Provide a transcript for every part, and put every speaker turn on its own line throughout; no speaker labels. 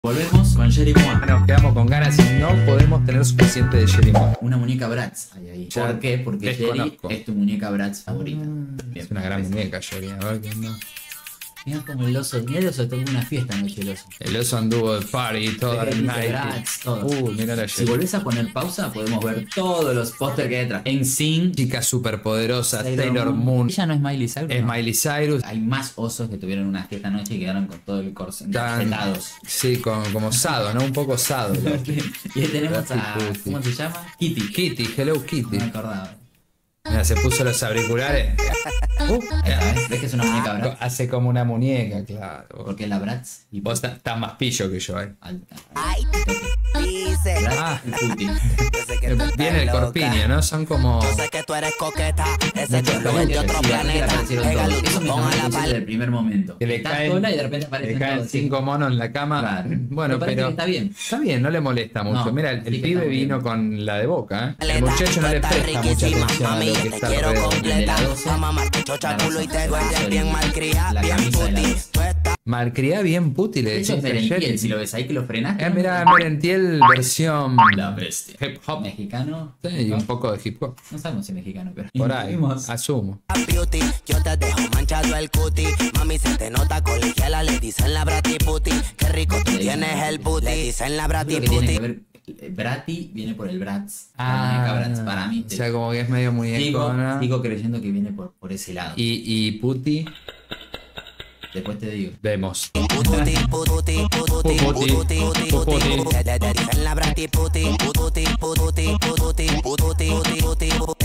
Volvemos con Jerry Moore.
Nos quedamos con ganas y no podemos tener suficiente de Jerry Moore.
Una muñeca Bratz hay ahí.
Ya
¿Por qué? Porque Jerry
desconozco.
es tu muñeca Bratz favorita. Bien,
Es una gran muñeca, Jerry. A ver qué onda.
Mira como el oso. Mira el oso, tengo una fiesta anoche el oso.
El oso anduvo de party toda la
Jerry,
night.
Bratz, todo.
Mira la
Si
Jerry.
volvés a poner pausa, podemos ver todos los pósters que hay detrás. NSYNC,
Chica superpoderosa, Taylor Moon.
Ella no es Miley Cyrus.
Es
¿no?
Miley Cyrus.
Hay más osos que tuvieron una fiesta anoche y quedaron con todo el corset
Tan-
encajetados.
Sí, como sado, ¿no? Un poco sado.
Y ahí tenemos a.
Sí, sí.
¿Cómo se llama? Kitty.
Kitty, Hello Kitty.
No me acordaba.
Mira, se puso los auriculares.
Ahí está, ¿ves? ¿Ves que es una muñeca Bratz?
Hace como una muñeca, claro.
Porque es la Bratz y
Vos estás más pillo que yo,
alta.
Ay, dice.
Bratz
Ah.
y Putin.
Yo sé que tú estás
Viene el
loca.
corpiño, ¿no? Son como.
Yo sé que tú eres coqueta. Ese
Muchos
chulo es de otro planeta. Pégalo,
Eso me
pon
llamó
a
la
la
atención
pala.
desde el primer momento.
Que le
Estás
caen-
sola y de repente
Le
aparecen
caen
todos,
5 monos en la cama.
Claro.
Bueno,
Me parece
pero.
que está bien.
Está bien, no le molesta mucho.
No,
Mira, el
sí que
pibe
está muy
vino
bien.
con la de Boca, ¿eh? El
Aleta,
muchacho no le
tú estás
presta mucha
riquísima,
atención a
mami,
lo que
te
está
quiero
alrededor.
completa.
El de la 12,
Pa' mamarte chocha,
la
culo y te
razón,
duele
el-
bien malcriada,
la
bien
camisa de la
puti.
12.
Tú estás
Malcriada bien puti, le
Eso
decís
es
a Jerry.
Merentiel, si lo ves ahí que lo frenaste.
Mira, Merentiel versión
La bestia.
hip hop.
Mexicano.
Sí, y un poco de hip hop.
No sabemos si mexicano, pero.
Por ahí,
Intuimos.
asumo.
beauty. Yo te dejo manchado el cuti. Mami, se te nota colegiala, le dicen la brati puti. Qué rico tú tienes el booty. Le dicen la
Creo
brati
que tiene
puti.
que ver. Brati viene por el Bratz. La muñeca Bratz para mí.
O sea, como que es medio muñecona.
Sigo creyendo que viene por ese lado.
Y puti,
Después te digo.
vemos.
Puti, puti, puti, puti,
Puputi,
puti,
puputi.
puti. Le dicen la brati puti. Puti, puti, puti, puti, puti.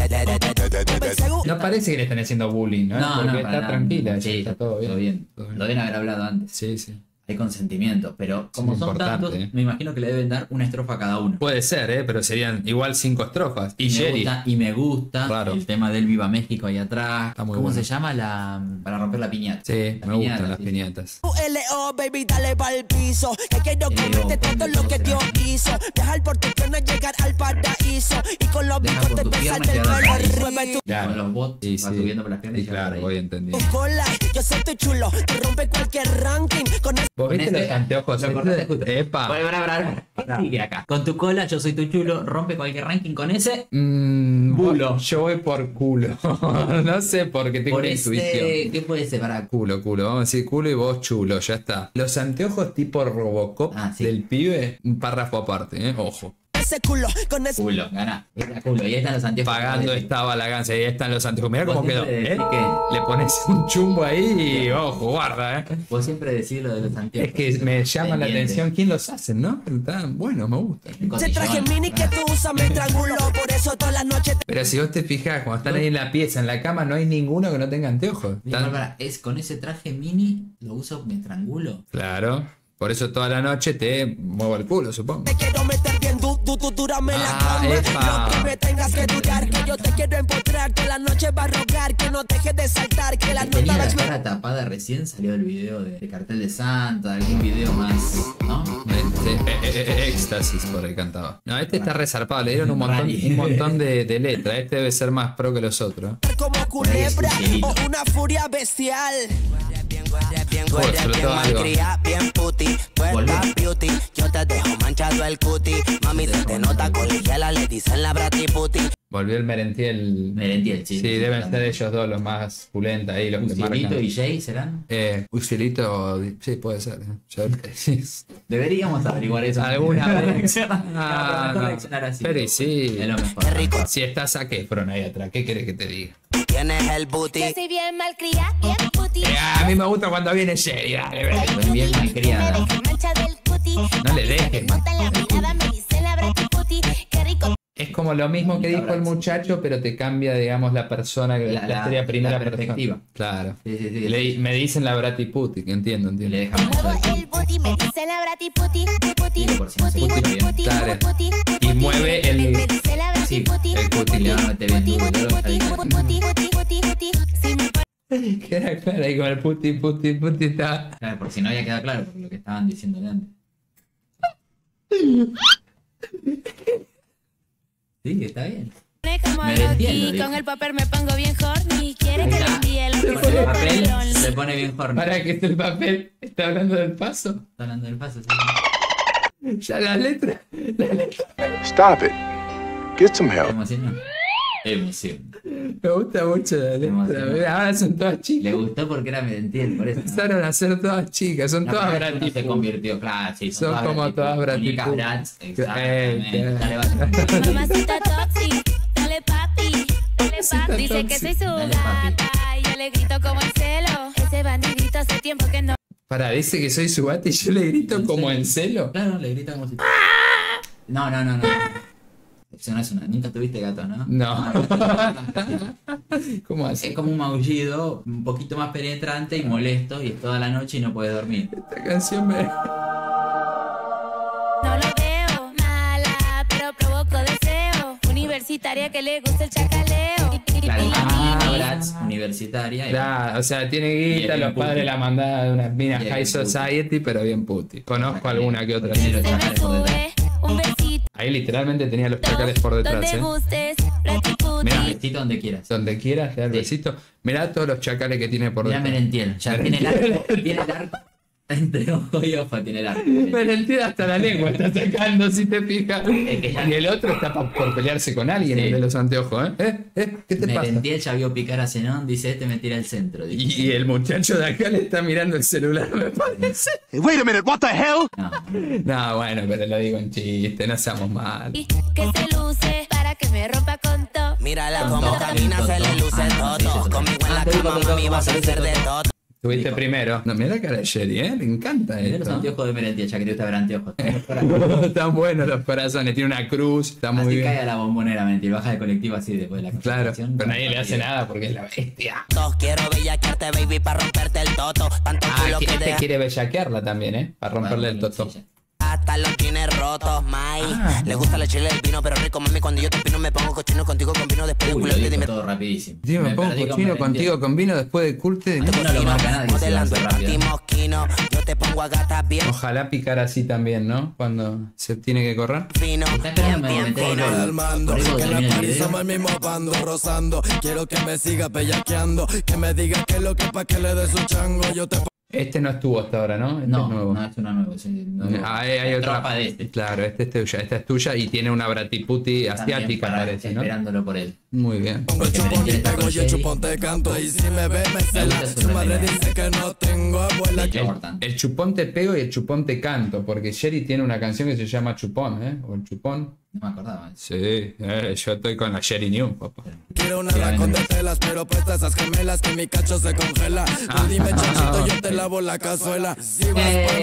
No parece que le están haciendo bullying, ¿no? Porque
para
está
nada.
tranquila,
Sí,
está todo bien. Todo bien.
Lo deben haber hablado antes.
Sí, sí.
Hay consentimiento, pero como
Sí,
son
importante,
tantos,
¿eh?
me imagino que le deben dar una estrofa a cada uno.
Puede ser, pero serían igual 5 estrofas. Y Jerry.
Me gusta
Claro.
el tema del Viva México ahí atrás.
Está muy
¿Cómo
bueno.
se llama? Para romper la piñata.
Sí,
La
me
piñata,
gustan las
sí.
piñatas.
L.O. baby, dale pa'l piso. Que quiero comerte todo lo que Dios hizo. Viajar por tu pierna, llegar al paraíso. Y con los
Deja con
bigotes
tu
te
pierna
salte el
quedar
pelo
ahí.
mueve tu
Claro.
Con los bots
Sí,
va
sí.
subiendo por las piernas
Sí,
y llega
claro,
por ahí.
voy entendiendo.
cola. Yo soy tu chulo, te rompe cualquier ranking. Con el
¿Vos viste
Con
los anteojos?
Lo cortaste justo.
Epa.
¿Qué sigue acá? Con tu cola, yo soy tu chulo, rompe cualquier ranking con ese.
Bulo. Yo voy por culo. No sé por qué tengo
Por
una intuición.
¿Qué puede ser para
Culo. Vamos a decir culo y vos chulo, ya está. Los anteojos tipo Robocop
Ah, sí.
del pibe, un párrafo aparte, ojo.
ese culo, con ese
culo? Gana. Era culo. Y ahí están los anteojos.
Pagando estaba la ganza, y ahí están los anteojos. Mirá
Vos
cómo quedó.
siempre decís
Le pones un chumbo ahí y ojo, guarda,
Vos siempre decís lo de los anteojos.
Es que me llama la
Pendiente.
atención quién los hace, ¿no? Están bueno, me gusta.
ese traje mini que tú usas me estranguló. Por eso todas las noches
Pero si vos te fijas, cuando están ahí en la pieza, en la cama, no hay ninguno que no tenga anteojos.
Mira,
Están-
Bárbara, es con ese traje mini, lo uso, me estrangulo.
Claro. Por eso toda la noche te muevo el culo, supongo.
te quiero meter bien dúrame la
Ah,
cama.
epa.
No que me tengas que dudar, que yo te quiero empotrar. Que la noche va a rogar, que no dejes de saltar. Que la nota
Tenía
va a
la
explotar.
cara tapada recién, salió el video de Cartel de Santa, algún video más, ¿no?
Éxtasis por ahí cantaba. No, este está resarpado, le dieron un montón de letra. Este debe ser más pro que los otros.
Como culebra
Cielito.
o una furia bestial.
Joder, sobre todo algo.
malcria, bien puti,
Volvé.
puesta beauty. Yo te dejo manchado el cuti. Mami, se te nota colegiala, le dicen la brati puti.
Volvió el Merentiel.
Merentiel, sí.
Sí, deben ser ellos dos los más pulentas ahí, los que
Ucielito
marcan.
y Jay serán.
Ucielito, sí, puede ser.
Deberíamos averiguar eso.
Alguna vez.
No,
Ah,
mejor
no.
reaccionar así.
Pero sí.
Es lo mejor.
Qué rico
Si estás a Efron ahí atrás, ¿qué querés que te diga?
tienes el booty.
Yo soy bien malcriada, bien puti.
A mí me gusta cuando viene Jerry, dale, ven.
Ven bien malcriada.
Me ves mancha del cuti.
No le dejes,
Me montan la mirada, me dicen la brati puti. Qué rico.
Es como lo mismo que dijo el muchacho, pero te cambia, digamos, la persona que
La-
sería primera
la perspectiva.
persona. Claro.
Sí, sí, sí.
Me dicen la Brati Puti, que entiendo.
Y le deja
Muevo
manchado el
el booty, me dicen la brati puti. Puti,
Digo, por si no se
puti,
escucha bien.
puti,
Dale.
puti,
Y
puti.
mueve el-
Me dicen la brati
Sí,
puti.
el cuti le va a meter bien
Puti,
duro,
puti,
yo lo
puti,
sabía.
puti, puti, puti, puti. Si me
Que era claro, ahí con el puti está.
Claro, por si no había quedado claro por lo que estaban diciéndole antes. Sí, está bien.
pone como
Me entiendo,
Loki,
dijo.
con el papel me pongo bien horny. Quiere que le
Mira,
envíe lo
se
que
pone
se
el
me pone
papel,
lonely.
se pone bien horny.
Para que esté el papel. ¿Está hablando del paso?
Está hablando del paso, sí.
Ya la letra.
Stop it. Get some help.
¿Emoción? Emoción.
Me gusta mucho la letra. Ahora son todas
Le
chicas.
gustó porque era Merentiel, por eso. ¿no?
Empezaron a ser todas chicas. Son
No,
todas
pero esto no se
Bratiputi.
convirtió, claro, sí.
Son como todas
Muñecas
Bratiputi.
Bratz, exactamente. Dale, va.
Mamacita toxi, dale papi, dale papi. Dice que soy su
Dale, papi.
gata y yo le grito como el celo. Ese bandidito hace tiempo que no.
Pará, dice que soy su gata y yo le grito como en celo.
Claro, le grita como si. No. Eso no es una. Nunca tuviste gato, ¿no?
No. ¿Cómo así?
Es como un maullido un poquito más penetrante y molesto y es toda la noche y no puedes dormir.
Esta canción me...
No lo veo mala, pero provoco deseo. Universitaria que le gusta el chacaleo.
Claro, Bratz, universitaria.
Claro, o sea, tiene guita,
Bien
los
puti.
padres la mandaban de unas minas
Bien
high
puti.
society, pero bien puti. Conozco alguna que otra.
Tiene los
Se me
chacales por detrás.
sube un besito.
Ahí literalmente tenía los chacales por detrás,
Donde
¿eh?
gustes,
Mirá,
Bratiputi.
vestito donde quieras.
Donde quieras, te da el
Sí.
besito. Mirá todos los chacales que tiene por
Mirá
detrás.
Merentiel. Ya tiene el arco. Tiene el arco. Entre ojo y ojo tiene el arco.
Pero el tío hasta la lengua está sacando, si te fijas.
Es que ya-
Y el otro está por pelearse con alguien,
Sí.
el de los anteojos, ¿eh? ¿Qué te pasa?
Merentiel ya vio picar a Zenón, dice este me tira el centro. Dice.
Y el muchacho de acá le está mirando el celular, me parece.
Wait a minute, what the hell?
No.
No, bueno, pero lo digo en chiste, no seamos mal.
Que se luce para que me rompa con todo.
Mírala
Con
como
todo,
camina,
con
se
todo.
le luce
Ah, no, sí,
todo.
eso
Conmigo en la
también.
cama, mami, vas a hacer de todo.
Estuviste
Dijo.
primero. No, mira la cara de Sherry, ¿eh? Le encanta
Mirá los
esto.
anteojos de Merentiel, ya que te gusta ver anteojos.
Están buenos los corazones, tiene una cruz, está muy
Así
bien.
cae a la bombonera, Merentiel. Baja de colectivo así después de la
Claro,
concentración.
pero nadie le hace nada porque es la bestia.
Quiero bellaquearte, baby, para romperte el toto. Tanto
Ah,
culo
que
que
este
te
quiere bellaquearla también, ¿eh? Para romperle el toto.
Sí,
hasta los tienes rotos, mai. Le gusta la chile del vino, pero rico, mami. Cuando yo te opino, me pongo cochino contigo con vino después de
Uy,
culo.
lo
Y
dijo
dime,
todo rapidísimo.
Sí, me pongo
perdí con
cochino
Merentiel.
contigo con vino después de culte.
No lo marca nadie, se lo
modelando
hace
el
rápido.
panty mosquino. Yo te pongo a gatas bien
Ojalá picar así también, ¿no? Cuando se tiene que correr.
fino.
Está esperando
Bien,
me meter
fino.
el
Mando,
Por eso
que en
termina
la
el
party
video.
somos el mismo bando rozando. Quiero que me siga bellaqueando, que me diga que lo que pa' que le dé su chango. Yo te
Este no estuvo hasta ahora, ¿no? Este es
No,
nuevo.
no es una nueva.
Hay
La
otra.
tropa de este.
Claro, este es tuya. Esta es tuya y tiene una Bratiputi
También
asiática,
para-
parece, ¿no?
Esperándolo por él.
Muy bien.
pongo el
Porque
chupón y
Merentiel está
pego
con
y el
Sherry.
chupón te canto. Y si me ve, me cela.
gusta su
Su madre
remera.
dice que no tengo abuela.
Sí, Jordan.
El chupón te pego y el chupón te canto, porque Sherry tiene una canción que se llama Chupón, ¿eh? O el chupón.
No me acordaba.
Sí, yo estoy con la Sherry News, papá.
Quiero una racón de telas, pero presta esas gemelas que mi cacho se congela. Tú dime, chanchito, yo te lavo la cazuela. Si vas pa'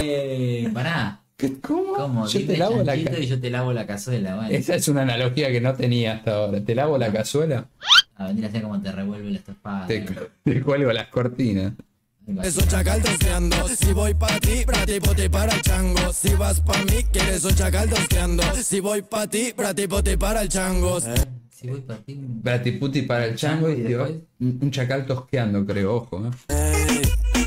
mí,
Pará.
¿Cómo?
¿Cómo?
Yo
Dime
te lavo la
chanchito
cazuela.
y yo te lavo la cazuela. Bueno.
Esa es una analogía que no tenía hasta ahora. ¿Te lavo la cazuela?
A venir a hacer como te revuelve la espada.
Te cuelgo las cortinas.
eso chacal tosqueando. Si voy pa' ti, Bratiputi para el chango. Si vas pa' mí, quieres un chacal tosqueando. Si voy pa' ti, Bratiputi para el chango.
Si voy para ti.
Bratiputi para el chango y
¿Y
tío,
después?
un chacal tosqueando, creo, ojo.
Ey,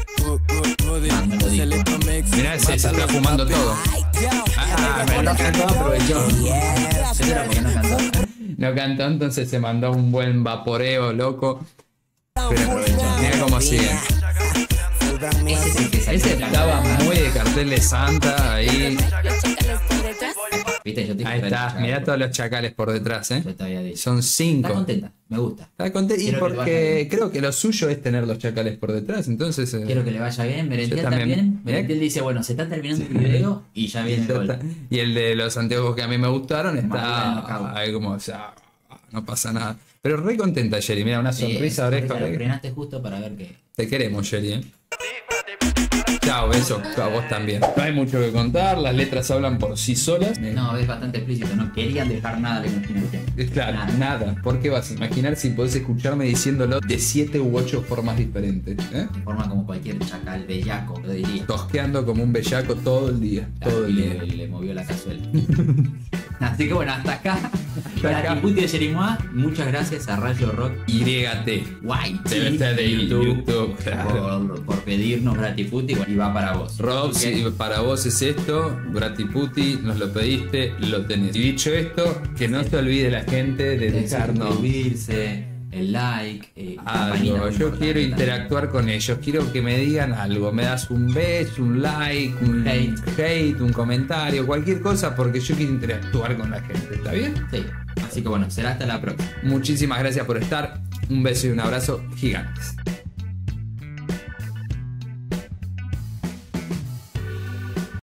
me lo dijo.
Celito mix.
Mirá, se está fumando todo. Ah, pero no cantó, aprovechó.
Eso era porque no cantó.
No cantó, entonces se mandó un buen vaporeo, loco. Pero aprovechó. Mira cómo sigue.
Ese es el que salió
Ese
de la
estaba
cara.
muy de cartel de Santa ahí.
Los chacales por detrás.
Viste, yo te
Ahí está, mirá todos los chacales por detrás, ¿eh?
Yo te había dicho.
Son
Está
5.
contenta, me gusta.
Está contento. Y
Quiero que le vaya
porque
bien.
creo que lo suyo es tener los chacales por detrás, entonces.
Quiero que le vaya bien. Merentiel
Yo también.
también. Merentiel dice, bueno, se está terminando el video y ya viene el
Ya
gol.
está. Y el de los anteojos que a mí me gustaron
Arriba del
está
knockout.
ahí como, o sea, no pasa nada. Pero re contenta, Sherry. Mira, una sonrisa, oreja,
Lo
oreja.
frenaste justo para ver que...
Te queremos, Sherry, ¿eh? Chao, beso. A vos también. No hay mucho que contar, las letras hablan por sí solas.
No, es bastante explícito, no querían dejar nada a la imaginación.
Claro,
Nada.
nada. ¿Por qué vas a imaginar si podés escucharme diciéndolo de 7 u 8 formas diferentes? ¿Eh?
De forma como cualquier chacal bellaco, lo diría.
Tosqueando como un bellaco todo el día. Todo el
Y
día.
le movió la cazuela. Así que bueno, hasta acá.
Hasta acá.
Bratiputi de Jerimois, muchas gracias a Rayo Rock
YT.
White
Debe ser de YouTube, claro.
por pedirnos Bratiputi y va para vos.
Rob,
Ok.
si para vos es esto, Bratiputi, nos lo pediste, lo tenés. Y dicho esto, que no se olvide la gente de
De
dejarnos
suscribirse, el like,
Algo,
campanita,
yo quiero
también.
interactuar con ellos, quiero que me digan algo, me das un beso, un like, un hate, un comentario, cualquier cosa, porque yo quiero interactuar con la gente, ¿está bien?
Sí, así que bueno, será hasta la próxima.
Muchísimas gracias por estar, un beso y un abrazo gigantes.